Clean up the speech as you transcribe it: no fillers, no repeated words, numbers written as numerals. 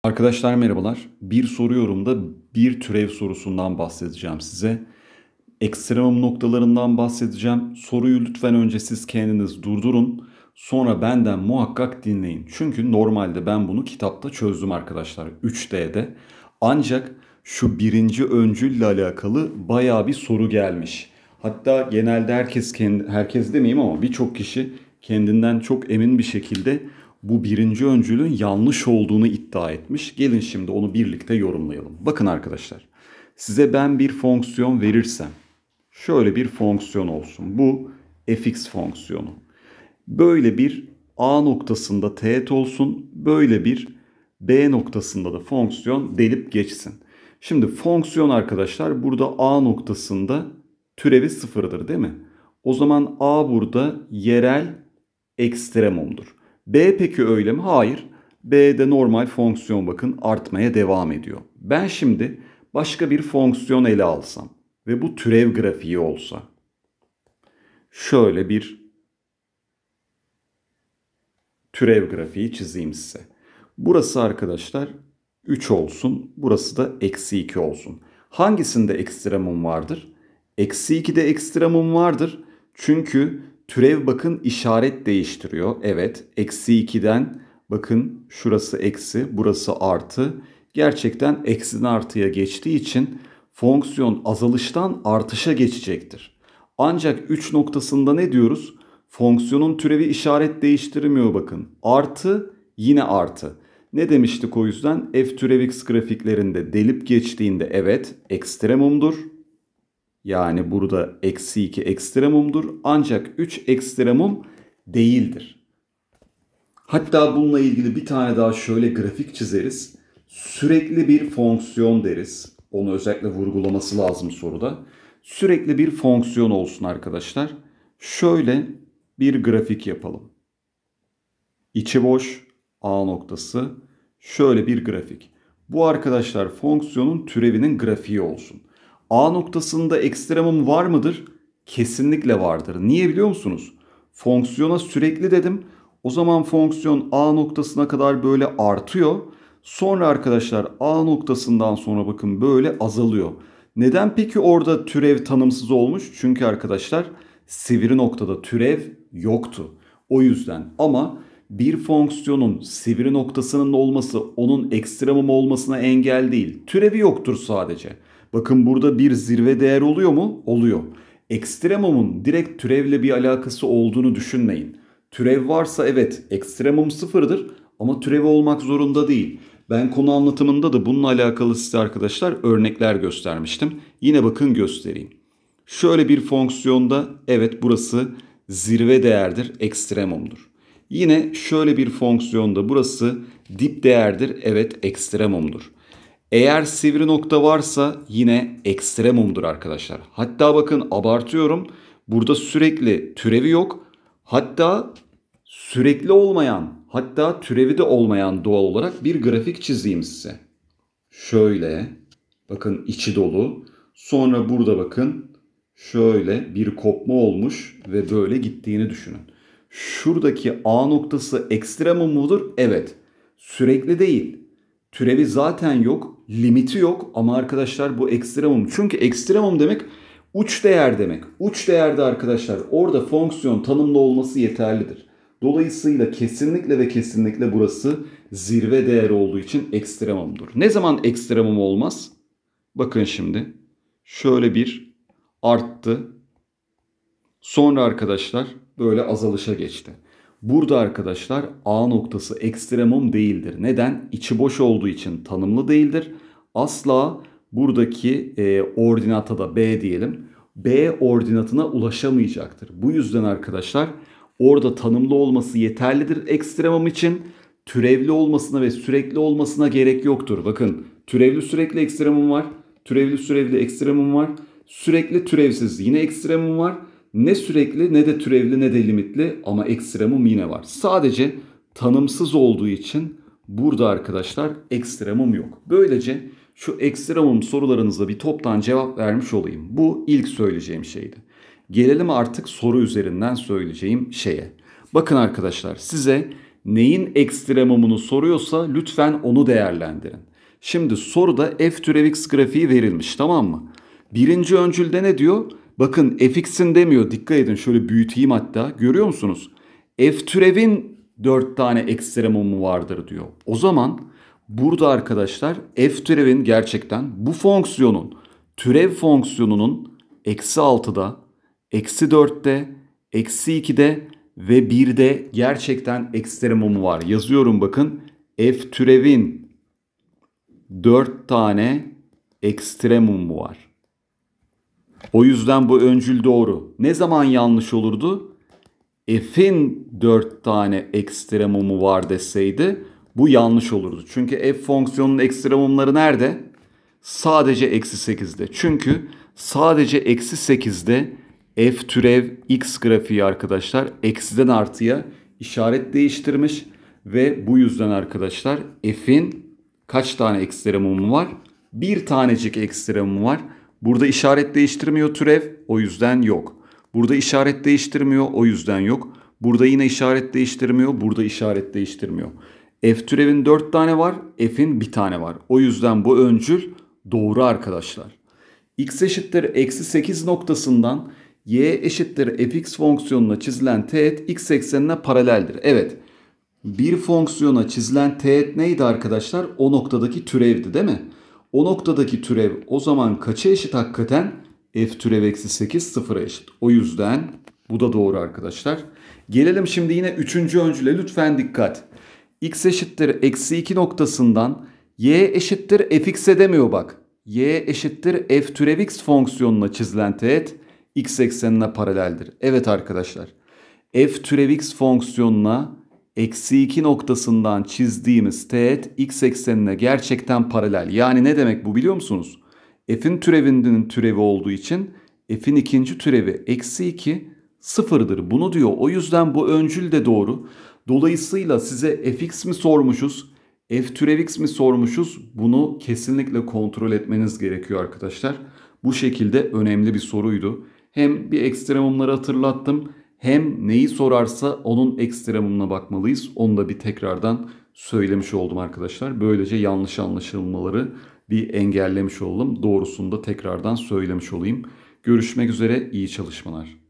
Arkadaşlar merhabalar. Bir soru yorumda bir türev sorusundan bahsedeceğim size. Ekstremum noktalarından bahsedeceğim. Soruyu lütfen önce siz kendiniz durdurun. Sonra benden muhakkak dinleyin. Çünkü normalde ben bunu kitapta çözdüm arkadaşlar 3D'de. Ancak şu birinci öncülle alakalı bayağı bir soru gelmiş. Hatta genelde herkes demeyeyim ama birçok kişi kendinden çok emin bir şekilde bu birinci öncülün yanlış olduğunu iddia etmiş. Gelin şimdi onu birlikte yorumlayalım. Bakın arkadaşlar, size ben bir fonksiyon verirsem, şöyle bir fonksiyon olsun. Bu fx fonksiyonu. Böyle bir a noktasında teğet olsun, böyle bir b noktasında da fonksiyon delip geçsin. Şimdi fonksiyon arkadaşlar burada a noktasında türevi sıfırdır değil mi? O zaman a burada yerel ekstremumdur. B peki öyle mi? Hayır. B'de normal fonksiyon bakın artmaya devam ediyor. Ben şimdi başka bir fonksiyon ele alsam ve bu türev grafiği olsa. Şöyle bir türev grafiği çizeyim size. Burası arkadaşlar 3 olsun. Burası da eksi 2 olsun. Hangisinde ekstremum vardır? Eksi 2'de ekstremum vardır. Çünkü türev bakın işaret değiştiriyor. Evet, eksi 2'den bakın şurası eksi, burası artı. Gerçekten eksiden artıya geçtiği için fonksiyon azalıştan artışa geçecektir. Ancak 3 noktasında ne diyoruz? Fonksiyonun türevi işaret değiştirmiyor bakın. Artı yine artı. Ne demiştik o yüzden? F türev x grafiklerinde delip geçtiğinde evet ekstremumdur. Yani burada eksi 2 ekstremumdur. Ancak 3 ekstremum değildir. Hatta bununla ilgili bir tane daha şöyle grafik çizeriz. Sürekli bir fonksiyon deriz. Onu özellikle vurgulaması lazım soruda. Sürekli bir fonksiyon olsun arkadaşlar. Şöyle bir grafik yapalım. İçi boş A noktası. Şöyle bir grafik. Bu arkadaşlar fonksiyonun türevinin grafiği olsun. A noktasında ekstremum var mıdır? Kesinlikle vardır. Niye biliyor musunuz? Fonksiyona sürekli dedim. O zaman fonksiyon A noktasına kadar böyle artıyor. Sonra arkadaşlar A noktasından sonra bakın böyle azalıyor. Neden peki orada türev tanımsız olmuş? Çünkü arkadaşlar sivri noktada türev yoktu. O yüzden ama bir fonksiyonun sivri noktasının olması onun ekstremum olmasına engel değil. Türevi yoktur sadece. Bakın burada bir zirve değer oluyor mu? Oluyor. Ekstremumun direkt türevle bir alakası olduğunu düşünmeyin. Türev varsa evet ekstremum sıfırdır ama türevi olmak zorunda değil. Ben konu anlatımında da bununla alakalı size arkadaşlar örnekler göstermiştim. Yine bakın göstereyim. Şöyle bir fonksiyonda evet burası zirve değerdir, ekstremumdur. Yine şöyle bir fonksiyonda burası dip değerdir, evet ekstremumdur. Eğer sivri nokta varsa yine ekstremumdur arkadaşlar. Hatta bakın abartıyorum. Burada sürekli türevi yok. Hatta sürekli olmayan, hatta türevi de olmayan doğal olarak bir grafik çizeyim size. Şöyle bakın içi dolu. Sonra burada bakın şöyle bir kopma olmuş ve böyle gittiğini düşünün. Şuradaki A noktası ekstremum mudur? Evet. Sürekli değil. Türevi zaten yok. Limiti yok. Ama arkadaşlar bu ekstremum. Çünkü ekstremum demek uç değer demek. Uç değerde arkadaşlar orada fonksiyon tanımlı olması yeterlidir. Dolayısıyla kesinlikle ve kesinlikle burası zirve değeri olduğu için ekstremumdur. Ne zaman ekstremum olmaz? Bakın şimdi. Şöyle bir arttı. Sonra arkadaşlar böyle azalışa geçti. Burada arkadaşlar A noktası ekstremum değildir. Neden? İçi boş olduğu için tanımlı değildir. Asla buradaki ordinata da B diyelim. B ordinatına ulaşamayacaktır. Bu yüzden arkadaşlar orada tanımlı olması yeterlidir ekstremum için. Türevli olmasına ve sürekli olmasına gerek yoktur. Bakın türevli sürekli ekstremum var. Türevli sürekli ekstremum var. Sürekli türevsiz yine ekstremum var. Ne sürekli ne de türevli ne de limitli ama ekstremum yine var. Sadece tanımsız olduğu için burada arkadaşlar ekstremum yok. Böylece şu ekstremum sorularınıza bir toptan cevap vermiş olayım. Bu ilk söyleyeceğim şeydi. Gelelim artık soru üzerinden söyleyeceğim şeye. Bakın arkadaşlar size Neyin ekstremumunu soruyorsa lütfen onu değerlendirin. Şimdi soruda f türev x grafiği verilmiş, tamam mı? Birinci öncülde ne diyor? Bakın fx'in demiyor. Dikkat edin, şöyle büyüteyim hatta. Görüyor musunuz? F türevin 4 tane ekstremumu vardır diyor. O zaman burada arkadaşlar f türevin gerçekten bu fonksiyonun türev fonksiyonunun eksi 6'da, eksi 4'te, eksi 2'de ve 1'de gerçekten ekstremumu var. Yazıyorum bakın. F türevin 4 tane ekstremumu var. O yüzden bu öncül doğru. Ne zaman yanlış olurdu? F'in 4 tane ekstremumu var deseydi bu yanlış olurdu. Çünkü f fonksiyonunun ekstremumları nerede? Sadece eksi 8'de. Çünkü sadece eksi 8'de f türev x grafiği arkadaşlar eksiden artıya işaret değiştirmiş. Ve bu yüzden arkadaşlar f'in kaç tane ekstremumu var? Bir tanecik ekstremumu var. Burada işaret değiştirmiyor türev, o yüzden yok. Burada işaret değiştirmiyor, o yüzden yok. Burada yine işaret değiştirmiyor, burada işaret değiştirmiyor. F türevin 4 tane var, f'in bir tane var. O yüzden bu öncül doğru arkadaşlar. X eşittir eksi 8 noktasından y eşittir fx fonksiyonuna çizilen teğet x eksenine paraleldir. Evet, bir fonksiyona çizilen teğet neydi arkadaşlar? O noktadaki türevdi değil mi? O noktadaki türev o zaman kaça eşit hakikaten? F türev eksi 8 sıfıra eşit. O yüzden bu da doğru arkadaşlar. Gelelim şimdi yine üçüncü öncüle, lütfen dikkat. X eşittir eksi 2 noktasından y eşittir fx'e demiyor bak. Y eşittir f türev x fonksiyonuna çizilen teğet x eksenine paraleldir. Evet arkadaşlar. F türev x fonksiyonuna eksi 2 noktasından çizdiğimiz teğet x eksenine gerçekten paralel. Yani ne demek bu biliyor musunuz? F'in türevinin türevi olduğu için f'in ikinci türevi eksi 2 sıfırdır. Bunu diyor. O yüzden bu öncül de doğru. Dolayısıyla size fx mi sormuşuz, f türev x mi sormuşuz? Bunu kesinlikle kontrol etmeniz gerekiyor arkadaşlar. Bu şekilde önemli bir soruydu. Hem bir ekstremumları hatırlattım, hem neyi sorarsa onun ekstremumuna bakmalıyız. Onu da bir tekrardan söylemiş oldum arkadaşlar. Böylece yanlış anlaşılmaları bir engellemiş oldum. Doğrusunu da tekrardan söylemiş olayım. Görüşmek üzere, iyi çalışmalar.